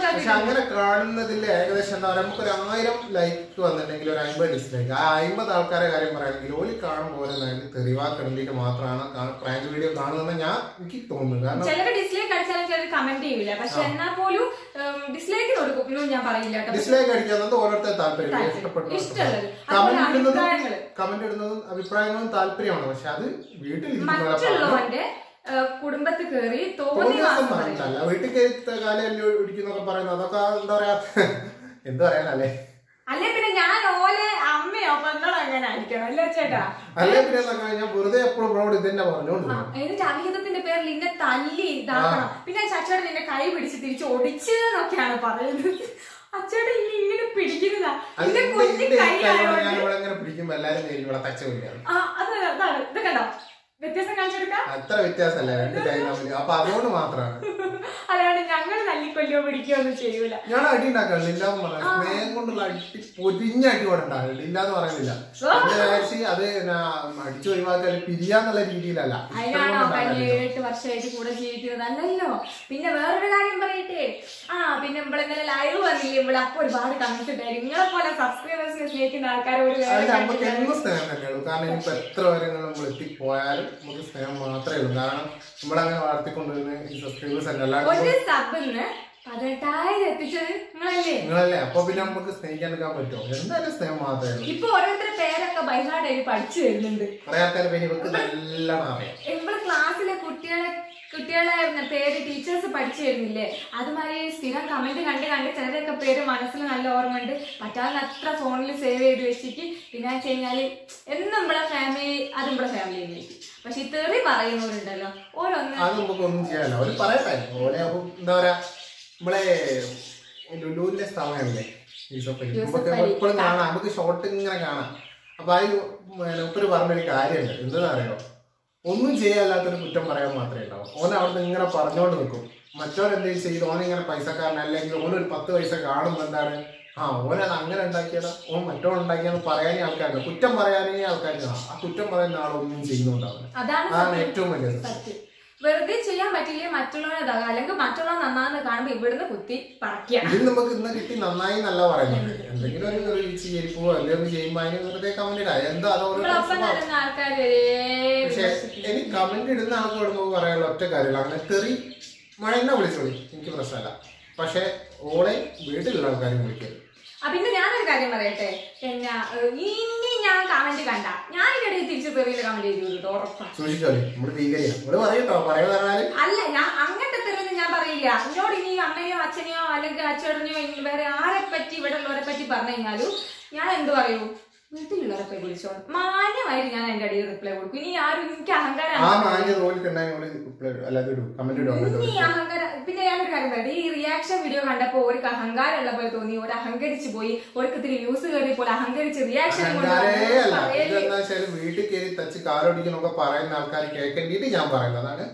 പക്ഷെ അങ്ങനെ കാണുന്നതിൽ ഏകദേശം എന്താ പറയുക, നമുക്കൊരു ആയിരം ലൈക്ക് വന്നിട്ടുണ്ടെങ്കിൽ ഒരു അമ്പത് ഡിസ്ലൈക്ക്. ആ അമ്പത് ആൾക്കാരെ കാര്യം പറയുകയാണെങ്കിൽ ഓല് കാണുമ്പോൾ തെറിവാക്കണ്ടിട്ട് മാത്രമാണ് പ്രാങ്ക് വീഡിയോ കാണുന്നത് ഞാൻ എനിക്ക് തോന്നുന്നു. കാരണം ചിലർ ഡിസ്ലൈക്ക് അടിച്ചാലും ചിലർ കമന്റ് ചെയ്യില്ല, പക്ഷെ എന്നാൽ പോലും ഡിസ്ലൈക്ക് കൊടുക്കും ഞാൻ പറയില്ല. ഡിസ്ലൈക്ക് അടിക്കുന്നത് ഓരോരുത്തർ താല്പര്യം, ഇഷ്ടപ്പെട്ടു കമന്റ് ഇടുന്നതും കമന്റ് ഇടുന്നതും അഭിപ്രായങ്ങളും താല്പര്യമാണ്. പക്ഷെ അത് വീട്ടിൽ കുടുംബത്തിൽ കയറി തോന്നിയല്ല വീട്ടിൽ കയറി കാലം ഇടിക്കുന്നൊക്കെ പറയുന്നത് അതൊക്കെ എന്താ പറയാ എന്ത് പറയാനല്ലേ. അല്ലെ പിന്നെ ഞാൻ ഓലെ അമ്മയോ പെങ്ങളോ അങ്ങനെ ആയിരിക്കണം അല്ലേ ചേട്ടാ? അല്ലെ പിന്നെ ഞാൻ വെറുതെ എപ്പോഴും ബ്രോഡ് ഇതന്നെ പറഞ്ഞോണ്ട് എന്നിട്ട് അവിഹിതത്തിന്റെ പേരിൽ ഇന്നെ തല്ലി ഇതാക്കണം. പിന്നെ ചച്ചേട്ടൻ നിന്നെ കൈ പിടിച്ച് തിരിച്ച് ഒടിച്ചതെന്നൊക്കെയാണ് പറയുന്നത്. അച്ചേട്ടൻ ഇനി ഇങ്ങനെ പിടിക്കുന്നതാ പിടിക്കുമ്പോ എല്ലാരും അതാണ് ഇത് കണ്ടോ വ്യത്യാസം കാണിച്ചെടുക്കാം. അത്ര വ്യത്യാസമല്ല രണ്ട് കൈ തമ്മിൽ. അപ്പൊ അതുകൊണ്ട് മാത്രമാണ് അല്ലാണ്ട് ഞങ്ങൾ തല്ലിക്കൊല്ലോ പിടിക്കുകയോ ഒന്നും ചെയ്യൂല. ഞാൻ അടി ഉണ്ടാക്കാറില്ല, ഇല്ലാന്ന് പറയാം. സ്നേഹം കൊണ്ടുള്ള അടി പൊരിഞ്ഞ അടി കൂടെ ഉണ്ടാവില്ല, ഇല്ലാന്ന് പറയുന്നില്ല. അത് അടിച്ചു ഒഴിവാക്കാൻ പിരിയാന്നുള്ള രീതിയിലല്ല. അതിനാണോ കഴിഞ്ഞ ഏഴെട്ട് വർഷമായിട്ട് കൂടെ ജീവിക്കുന്നത്? അല്ലല്ലോ. പിന്നെ വേറൊരു കാര്യം പറയട്ടെ, ആ പിന്നെ ഇവിടെ ലൈവ് വന്നില്ലേ ഇവിടെ, അപ്പൊ ഒരുപാട് കമന്റ്സ് ഉണ്ടായിരുന്നു. നിങ്ങളെ പോലെ സബ്സ്ക്രൈബേഴ്സിനെ സ്നേഹിക്കുന്ന ആൾക്കാർ ഒരു നമുക്ക് എന്നും സ്നേഹം തന്നെയുള്ളൂ. കാരണം ഇനിയിപ്പോ എത്ര വരങ്ങൾ നമ്മൾ എത്തിപ്പോയാലും നമുക്ക് സ്നേഹം മാത്രമേ ഉള്ളൂ. കാരണം നമ്മളങ്ങനെ വളർത്തിക്കൊണ്ടുവരുന്ന ഈ സബ്സ്ക്രൈബേഴ്സ് അല്ല. പതിനെട്ടായിരം എത്തിച്ചത് നിങ്ങളല്ലേ നിങ്ങളല്ലേ അപ്പൊ പിന്നെ നമുക്ക് സ്നേഹിക്കാൻ എടുക്കാൻ പറ്റുമോ? എന്തായാലും സ്നേഹം മാത്രമേ. ഇപ്പൊ ഓരോരുത്തരുടെ പേരൊക്കെ ബൈഹാർഡ് ആയി പഠിച്ചു വരുന്നുണ്ട്. കുറെ ആൾക്കാർ പേര് ഇവർക്ക് നല്ലോണം അറിയാം. നമ്മള് ക്ലാസ്സിലെ കുട്ടികളെ കുട്ടികളെ പേര് ടീച്ചേഴ്സ് പഠിച്ചു തരുന്നില്ലേ, അതുമാതിരി സ്ഥിരം കമന്റ് കണ്ട് കണ്ട് ചിലരൊക്കെ പേര് മനസ്സിൽ നല്ല ഓർമ്മ ഉണ്ട്. പറ്റാവുന്ന അത്ര ഫോണിൽ സേവ് ചെയ്ത് വെച്ചിട്ട് പിന്നെ വെച്ച് കഴിഞ്ഞാല് എന്നും നമ്മളെ ഫാമിലി അത് നമ്മളെ ഫാമിലിയിലേക്ക്. പക്ഷെ ഈ തെറി പറയുന്നവരുണ്ടല്ലോ ഓരോന്നും അത് നമുക്കൊന്നും ചെയ്യാനോ ഒരു പറയട്ടെ. ഓലെ എന്താ പറയാ, നമ്മളെ ലുലുവിന്റെ സ്ഥാപനമില്ലേ നമുക്ക് എപ്പോഴും കാണാം, നമുക്ക് ഷോർട്ട് ഇങ്ങനെ കാണാം. അപ്പൊ അതിൽ ഒപ്പര് പറഞ്ഞൊരു കാര്യമുണ്ട്, എന്താ അറിയോ, ഒന്നും ചെയ്യാല്ലാത്തൊരു കുറ്റം പറയാൻ മാത്രമേ ഉണ്ടാവും. ഓൻ അവിടുന്ന് ഇങ്ങനെ പറഞ്ഞോണ്ട് നിൽക്കും. മറ്റോരെന്തെങ്കിലും ചെയ്ത് ഓനിങ്ങനെ പൈസക്കാരൻ അല്ലെങ്കിൽ ഓനൊരു പത്ത് പൈസ കാണുമ്പോ എന്താണ്, ആ ഓനത് അങ്ങനെ ഉണ്ടാക്കിയതാ, ഓൻ മറ്റോൺ ഉണ്ടാക്കിയെന്ന് പറയാനേ ആൾക്കാരുണ്ട്, കുറ്റം പറയാനേ ആൾക്കാർക്ക്. ആ കുറ്റം പറയുന്ന ആളൊന്നും ചെയ്യുന്നുണ്ടാവില്ല. അതാണ് ഏറ്റവും വലിയ സത്യം. വെറുതെ ചെയ്യാൻ പറ്റില്ലേ മറ്റുള്ളവരെ, അല്ലെങ്കിൽ മറ്റുള്ളവർ നന്നാന്ന് കാണുമ്പോ ഇവിടുന്ന് കുത്തി പറക്കുക. ഇതിൽ നമുക്ക് ഇന്ന് കിട്ടി നന്നായി നല്ല പറയുന്നുണ്ട്. എന്തെങ്കിലും ഒരു റീച്ച് ചെയ്യിപ്പോ അല്ലെങ്കിൽ ചെയ്യുമ്പോ അതിന് വെറുതെ കമന്റ് ഇടാം. എന്താ ആൾക്കാര്. പക്ഷെ എനിക്ക് കമന്റ് ഇടുന്ന ആൾക്കോട് പറയാനുള്ള ഒറ്റ കാര്യമില്ല, അങ്ങനെ തെറി മഴ എന്നെ വിളിച്ചോളി, എനിക്ക് പ്രശ്നമല്ല. പക്ഷെ ഓളെ വീട്ടിലുള്ള ആൾക്കാരും വിളിക്കരുത്. പിന്നെ ഞാനൊരു കാര്യം പറയട്ടെ, പിന്നെ ഇനി ഞാൻ കമന്റ് കണ്ട ഞാൻ ഇതിനിടയിൽ തിരിച്ചു തെറിയിൽ കമന്റ് ചെയ്തു അല്ല, ഞാൻ അങ്ങനത്തെ തെറിയൊന്നും ഞാൻ പറയില്ല. എന്നോട് ഇനി അമ്മയോ അച്ഛനെയോ അല്ലെങ്കിൽ അച്ഛനെയോ വേറെ ആരെ പറ്റി ഇവിടെ ഉള്ളവരെ പറ്റി പറഞ്ഞു കഴിഞ്ഞാലും ഞാൻ എന്ത് പറയൂ, വീട്ടിലുള്ളവരെ വിളിച്ചോളൂ, മാന്യമായിട്ട് ഞാൻ അതിന്റെ അടിയിൽ റിപ്ലൈ കൊടുക്കും. ഇനി ആരും എനിക്ക് അഹങ്കാരം ഇനി അഹങ്കാരം. പിന്നെ ഞാനൊരു കാര്യം പറയട്ടെ, ഈ റിയാക്ഷൻ വീഡിയോ കണ്ടപ്പോ ഒരു അഹങ്കാരം ഉള്ള പോലെ തോന്നി, ഒരു അഹങ്കരിച്ചു പോയി, ഒരു ഇത്തിരി വ്യൂസ് കയറിയപ്പോൾ അഹങ്കരിച്ച് റിയാക്ഷൻ വീട്ടിൽ കയറി തച്ച് കാലോടിക്കുന്നൊക്കെ പറയുന്ന ആൾക്കാർ കേൾക്കേണ്ടിട്ട് ഞാൻ പറയുന്നതാണ്.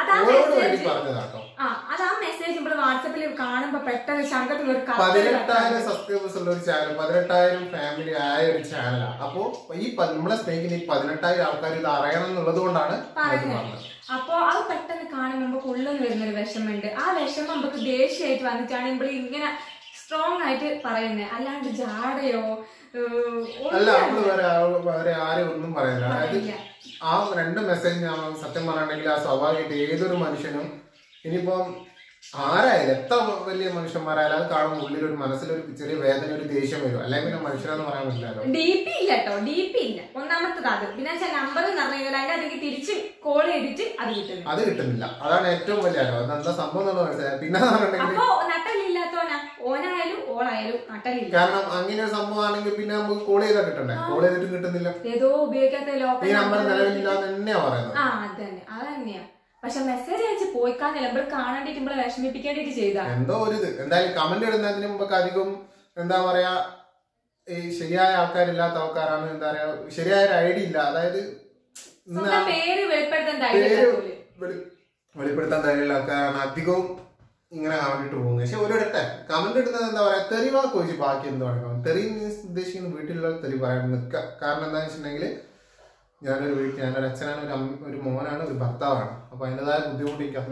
അത് ആ മെസ്സേജ് നമ്മൾ വാട്സാപ്പിൽ കാണുമ്പോ പെട്ടെന്ന് ശങ്കത്തിൽ ഒരു പതിനെട്ടായിരം സബ്സ്ക്രൈബേഴ്സ് ഉള്ള ഒരു ചാനൽ, പതിനെട്ടായിരം ഫാമിലി ആയ ഒരു ചാനലാണ്. അപ്പൊ ഈ നമ്മളെ സ്നേഹിക്കുന്ന ഈ പതിനെട്ടായിരം ആൾക്കാർ ഇത് അറിയണം എന്നുള്ളത് കൊണ്ടാണ് പറഞ്ഞത്. അപ്പൊ അത് പെട്ടെന്ന് കാണുമ്പോ നമുക്ക് ഉള്ളിൽ വരുന്നൊരു വിഷമുണ്ട്. ആ വിഷമം നമുക്ക് ദേഷ്യമായിട്ട് വന്നിട്ടാണ് നമ്മൾ ഇങ്ങനെ സ്ട്രോങ് ആയിട്ട് പറയുന്നത്, അല്ലാണ്ട് ജാടയോ അല്ല. നമ്മള് വേറെ വേറെ ആരും ഒന്നും പറയുന്നില്ല. അതായത് ആ രണ്ട് മെസ്സേജ് ഞാൻ സത്യം പറഞ്ഞിട്ടുണ്ടെങ്കിൽ ആ സ്വാഭാവികമായിട്ട് ഏതൊരു മനുഷ്യനും ഇനിയിപ്പം ആരായാലും എത്ര വലിയ മനുഷ്യന്മാരായാലും അത് കാണുമ്പോൾ ഉള്ളിൽ ഒരു മനസ്സിലൊരു ചെറിയ വേദന, ഒരു ദേഷ്യം വരും. അല്ലെങ്കിൽ പിന്നെ മനുഷ്യരാന്ന് പറയാൻ പറ്റില്ലല്ലോ. ഡി പി ഇല്ല കേട്ടോ, ഡി പി ഇല്ല. ഒന്നാമത്തത് അത്. പിന്നെ നമ്പർ എന്ന് പറഞ്ഞു കഴിഞ്ഞാൽ അതിന്റെ അതിലേക്ക് തിരിച്ച് കോൾ ചെയ്തിട്ട് അത് കിട്ടുന്നു അത് കിട്ടുന്നില്ല. അതാണ് ഏറ്റവും വലിയ അറിവ്. അതെന്താ സംഭവം എന്നുള്ളത് മനസ്സിലായി. പിന്നെ അപ്പൊ നട്ടലില്ലാത്തോനാ ഓനായാലും ഓളായാലും നട്ടലില്ല. കാരണം അങ്ങനെ ഒരു സംഭവം ആണെങ്കിൽ പിന്നെ നമുക്ക് കോൾ ചെയ്താൽ കിട്ടണ്ടേ, കോൾ ചെയ്തിട്ടും കിട്ടുന്നില്ല. ഏതോ ഉപയോഗിക്കാത്ത ഈ നമ്പർ നിലവിലില്ലാന്ന് തന്നെയാ പറയുന്നത്. ആ അതന്നെ അത് തന്നെയാ. പക്ഷെ മെസ്സേജ് അയച്ച് പോയിക്കാന്നില്ല, നമ്മൾ കാണാണ്ടിട്ട് നമ്മളെ വിഷമിപ്പിക്കേണ്ടിട്ട് ചെയ്താ എന്തോ ഒരു ഇത്. എന്തായാലും കമന്റ് ഇടുന്നതിന് മുമ്പ് അധികം എന്താ പറയാ, ഈ ശരിയായ ആൾക്കാരില്ലാത്ത ആൾക്കാരാണ്. എന്താ പറയാ, ശരിയായ ഒരു ഐഡിയ ഇല്ല. അതായത് പേര് വെളിപ്പെടുത്താൻ വെളിപ്പെടുത്താൻ ധൈര്യമുള്ള ആൾക്കാരാണ് അധികവും ഇങ്ങനെ കമന്റ് പോകുന്നത്. പക്ഷെ ഒരിടട്ടെ കമന്റ് ഇടുന്നത് എന്താ പറയാ, തെറിവാക്ക് വെച്ച് ബാക്കി എന്ത് വേണം. തെറി മീൻസ് ഉദ്ദേശിക്കുന്നത് വീട്ടിലുള്ള തെറി പറയാൻ നിൽക്കുക. കാരണം എന്താണെന്ന് വെച്ചിട്ടുണ്ടെങ്കിൽ ഞാനൊരു വീട്ടിൽ ഞാനൊരു അച്ഛനാണ്, ഒരു അമ്മ, ഒരു മോനാണ്, ഒരു ഭർത്താവാണ്. അപ്പൊ അതിൻ്റെതായ ബുദ്ധിമുട്ട് എനിക്ക്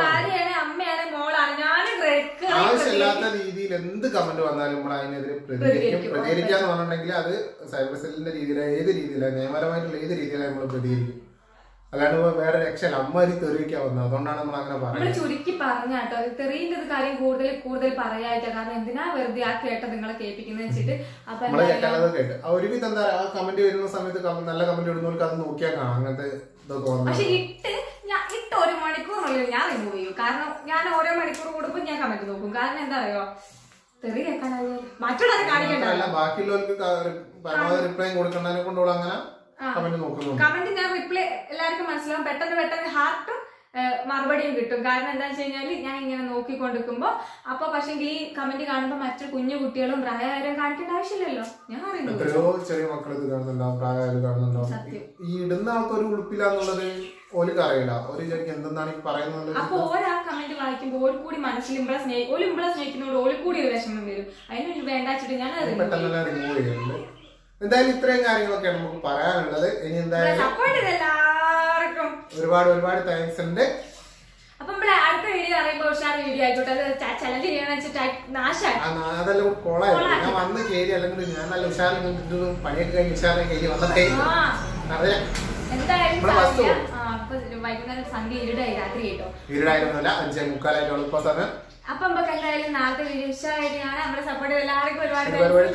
ആവശ്യമില്ലാത്ത രീതിയിൽ എന്ത് കമന്റ് വന്നാലും നമ്മൾ അതിനെതിരെ പ്രതികരിക്കും. പ്രതികരിക്കാന്ന് പറഞ്ഞിട്ടുണ്ടെങ്കിൽ അത് സൈബർ സെല്ലിന്റെ രീതിയിലോ ഏത് രീതിയിലാണ് നിയമപരമായിട്ടുള്ള ഏത് രീതിയിലാണ് നമ്മൾ പ്രതികരിക്കും. അല്ലാണ്ട് വേറെ രക്ഷയില്ല. അമ്മരി തെറിയിക്കാൻ വന്നത്, അതുകൊണ്ടാണ് നമ്മൾ അങ്ങനെ പറയുന്നത്. ചുരുക്കി പറഞ്ഞാട്ടോ തെറിയുടെ കാര്യം കൂടുതൽ കൂടുതൽ പറയായിട്ട്, കാരണം എന്തിനാ വെറുതെ ആ കേട്ട നിങ്ങളെ കേൾപ്പിക്കുന്ന വെച്ചിട്ട് നമ്മളെ കേട്ടാലത് കേട്ട് ഒരുവിധം എന്താ ആ കമന്റ് വരുന്ന സമയത്ത് നല്ല കമന്റ് ഇടുന്നവർക്ക് അത് നോക്കിയാൽ കാണാം അങ്ങനത്തെ ഇതൊക്കെ വന്നത്. പക്ഷെ ഇട്ട് ഞാൻ ഇട്ട് ഒരു മണിക്കൂറിനുള്ളിൽ ഞാൻ റിമൂവ് ചെയ്യും. കാരണം ഞാൻ ഓരോ മണിക്കൂർ കൂടുമ്പോൾ ഞാൻ കമന്റ് നോക്കും. കാരണം എന്താ അറിയോ, തെറി കേൾക്കാനായി മറ്റുള്ളവരെ കാണിക്കണ്ട, ബാക്കിയുള്ളവർക്ക് പരമാവധി റിപ്ലൈ കൊടുക്കണ്ടതിനെ കൊണ്ടുള്ള അങ്ങനെ കമന്റ് ഞാൻ റിപ്ലൈ എല്ലാവർക്കും മനസ്സിലാവും. പെട്ടെന്ന് പെട്ടെന്ന് ഹാർട്ടും മറുപടിയും കിട്ടും. കാരണം എന്താ വെച്ച് കഴിഞ്ഞാല് ഞാൻ ഇങ്ങനെ നോക്കിക്കൊണ്ടിരിക്കുമ്പോ അപ്പൊ പക്ഷെ ഈ കമന്റ് കാണുമ്പോ മറ്റു കുഞ്ഞു കുട്ടികളും പ്രായമായവരും കാണിക്കേണ്ട ആവശ്യമില്ലല്ലോ. ഞാൻ എത്രയോ ചെറിയ മക്കൾ ഇത് കാണുന്നുണ്ടാവും, പ്രായമായവർ കാണുന്നുണ്ടാവും. ഈ ഇടുന്ന ആൾക്കൊരു ഉടുപ്പില്ലാന്നുള്ളത് ഓർക്ക് അറിയില്ല. ഒരു ശരിക്കും എന്തെന്നാണ് ഈ പറയുന്നത്. അപ്പൊ ഓരോ കമന്റ് വായിക്കുമ്പോൾ ഓര് കൂടി മനസ്സിൽ ഇമ്പളെ സ്നേഹി ഓല് ഇമ്പളെ സ്നേഹിക്കുന്നതോട് ഓല് കൂടി ഒരു വിഷമം വരും. അതിന് വേണ്ടാച്ചിട്ട് ഞാൻ പെട്ടെന്ന് റിമൂവ് ചെയ്യുന്നുണ്ട്. എന്തായാലും ഇത്രയും കാര്യങ്ങളൊക്കെയാണ് നമുക്ക് പറയാനുള്ളത്. ഇനി എന്തായാലും ഒരുപാട് ഒരുപാട് താങ്ക്സ് ഉണ്ട്. അപ്പൊ നമ്മുടെ അടുത്ത വീഡിയോ അറിയുമ്പോ ഉഷാർ വീഡിയോ ആയിക്കോട്ടെ. ചലഞ്ച് ചെയ്യാന്ന് വെച്ചിട്ട് നാശായി അതെല്ലാം കോളായിരുന്നു. ഞാൻ വന്ന് കയറി അല്ലെങ്കിൽ ഞാൻ നല്ല ഉഷാറിൽ പണിയൊക്കെ കഴിഞ്ഞ് ഉഷാറിനെ കയറി വന്നതേ അറിയാം. എന്തായാലും വൈകുന്നേരം സന്ധ്യ ഇരുടായി രാത്രി കേട്ടോ. ഇരുടായിരുന്നില്ല, അഞ്ചേ മുക്കാലായിട്ടുള്ള ഇപ്പൊ സമയം. അപ്പൊ നമുക്ക് എന്തായാലും നാളത്തെ വീഡിയോ ഇഷ്ടമായിട്ട് ഞാൻ നമ്മുടെ സപ്പോർട്ട് എല്ലാവർക്കും ഒരുപാട്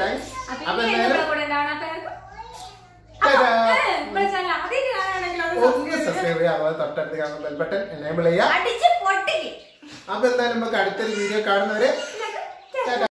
തൊട്ടടുത്ത് കാണുന്ന ബെൽ ബട്ടൺ എനേബിൾ ചെയ്യാം. അപ്പൊ എന്തായാലും നമുക്ക് അടുത്തൊരു വീഡിയോ കാണുന്നവരെ